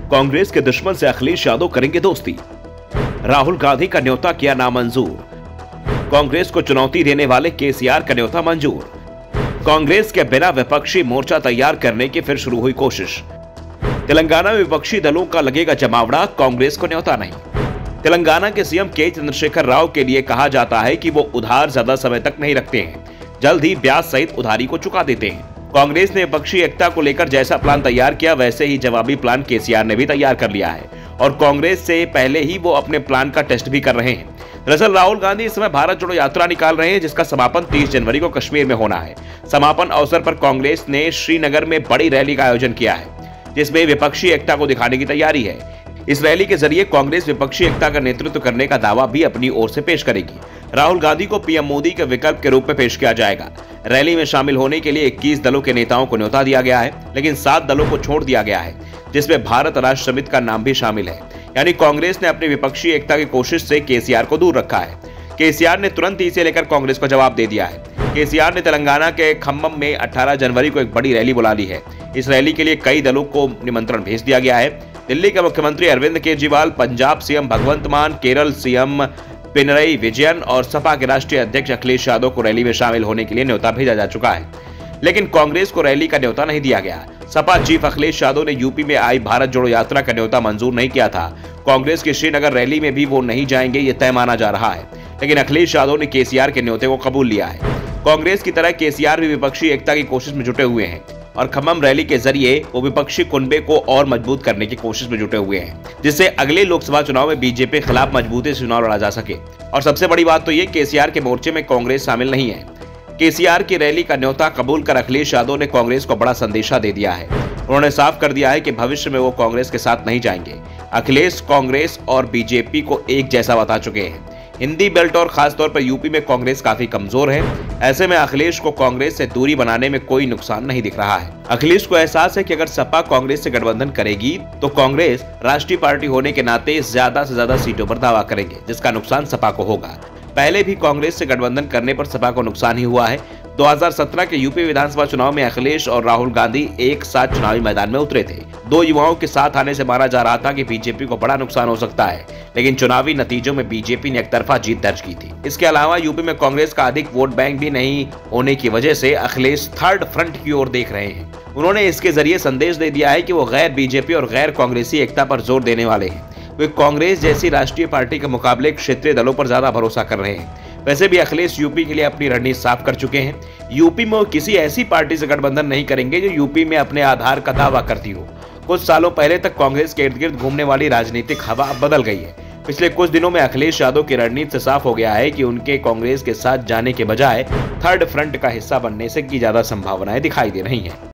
कांग्रेस के दुश्मन से अखिलेश यादव करेंगे दोस्ती। राहुल गांधी का न्योता किया नामंजूर। कांग्रेस को चुनौती देने वाले केसीआर का न्योता मंजूर। कांग्रेस के बिना विपक्षी मोर्चा तैयार करने की फिर शुरू हुई कोशिश। तेलंगाना में विपक्षी दलों का लगेगा जमावड़ा, कांग्रेस को न्योता नहीं। तेलंगाना के सीएम के चंद्रशेखर राव के लिए कहा जाता है कि वो उधार ज्यादा समय तक नहीं रखते हैं, जल्द ही ब्याज सहित उधारी को चुका देते हैं। कांग्रेस ने विपक्षी एकता को लेकर जैसा प्लान तैयार किया, वैसे ही जवाबी प्लान केसीआर ने भी तैयार कर लिया है और कांग्रेस से पहले ही वो अपने प्लान का टेस्ट भी कर रहे हैं। दरअसल राहुल गांधी इस समय भारत जोड़ो यात्रा निकाल रहे हैं, जिसका समापन 30 जनवरी को कश्मीर में होना है। समापन अवसर पर कांग्रेस ने श्रीनगर में बड़ी रैली का आयोजन किया है, जिसमें विपक्षी एकता को दिखाने की तैयारी है। इस रैली के जरिए कांग्रेस विपक्षी एकता का नेतृत्व करने का दावा भी अपनी ओर से पेश करेगी। राहुल गांधी को पीएम मोदी के विकल्प के रूप में पेश किया जाएगा। रैली में शामिल होने के लिए 21 दलों के नेताओं को न्योता दिया गया है, लेकिन 7 दलों को छोड़ दिया गया है, जिसमें भारत राष्ट्र समिति का नाम भी शामिल है। यानी कांग्रेस ने अपनी विपक्षी एकता की कोशिश से केसीआर को दूर रखा है। केसीआर ने तुरंत इसे लेकर कांग्रेस को जवाब दे दिया है। केसीआर ने तेलंगाना के खम्मम में 18 जनवरी को एक बड़ी रैली बुला ली है। इस रैली के लिए कई दलों को निमंत्रण भेज दिया गया है। दिल्ली के मुख्यमंत्री अरविंद केजरीवाल, पंजाब सीएम भगवंत मान, केरल सीएम पिनरई विजयन और सपा के राष्ट्रीय अध्यक्ष अखिलेश यादव को रैली में शामिल होने के लिए न्योता भेजा जा चुका है, लेकिन कांग्रेस को रैली का न्योता नहीं दिया गया। सपा चीफ अखिलेश यादव ने यूपी में आई भारत जोड़ो यात्रा का न्योता मंजूर नहीं किया था। कांग्रेस की श्रीनगर रैली में भी वो नहीं जाएंगे, ये तय माना जा रहा है, लेकिन अखिलेश यादव ने केसीआर के न्योते को कबूल लिया है। कांग्रेस की तरह केसीआर भी विपक्षी एकता की कोशिश में जुटे हुए हैं और खम्मम रैली के जरिए वो विपक्षी कुनबे को और मजबूत करने की कोशिश में जुटे हुए हैं, जिससे अगले लोकसभा चुनाव में बीजेपी के खिलाफ मजबूती से चुनाव लड़ा जा सके। और सबसे बड़ी बात तो ये, केसीआर के मोर्चे में कांग्रेस शामिल नहीं है। केसीआर की रैली का न्योता कबूल कर अखिलेश यादव ने कांग्रेस को बड़ा संदेशा दे दिया है। उन्होंने साफ कर दिया है कि भविष्य में वो कांग्रेस के साथ नहीं जाएंगे। अखिलेश कांग्रेस और बीजेपी को एक जैसा बता चुके हैं। हिंदी बेल्ट और खासतौर पर यूपी में कांग्रेस काफी कमजोर है। ऐसे में अखिलेश को कांग्रेस से दूरी बनाने में कोई नुकसान नहीं दिख रहा है। अखिलेश को एहसास है कि अगर सपा कांग्रेस से गठबंधन करेगी तो कांग्रेस राष्ट्रीय पार्टी होने के नाते ज्यादा से ज्यादा सीटों पर दावा करेंगे, जिसका नुकसान सपा को होगा। पहले भी कांग्रेस से गठबंधन करने पर सपा को नुकसान ही हुआ है। 2017 के यूपी विधानसभा चुनाव में अखिलेश और राहुल गांधी एक साथ चुनावी मैदान में उतरे थे। 2 युवाओं के साथ आने से माना जा रहा था कि बीजेपी को बड़ा नुकसान हो सकता है, लेकिन चुनावी नतीजों में बीजेपी ने एकतरफा जीत दर्ज की थी। इसके अलावा यूपी में कांग्रेस का अधिक वोट बैंक भी नहीं होने की वजह से अखिलेश थर्ड फ्रंट की ओर देख रहे हैं। उन्होंने इसके जरिए संदेश दे दिया है कि वो गैर बीजेपी और गैर कांग्रेसी एकता पर जोर देने वाले हैं। वे कांग्रेस जैसी राष्ट्रीय पार्टी के मुकाबले क्षेत्रीय दलों पर ज्यादा भरोसा कर रहे हैं। वैसे भी अखिलेश यूपी के लिए अपनी रणनीति साफ कर चुके हैं। यूपी में वो किसी ऐसी पार्टी से गठबंधन नहीं करेंगे जो यूपी में अपने आधार का दावा करती हो। कुछ सालों पहले तक कांग्रेस के इर्द गिर्द घूमने वाली राजनीतिक हवा अब बदल गई है। पिछले कुछ दिनों में अखिलेश यादव की रणनीति से साफ हो गया है कि उनके कांग्रेस के साथ जाने के बजाय थर्ड फ्रंट का हिस्सा बनने से की ज्यादा संभावनाएं दिखाई दे रही हैं।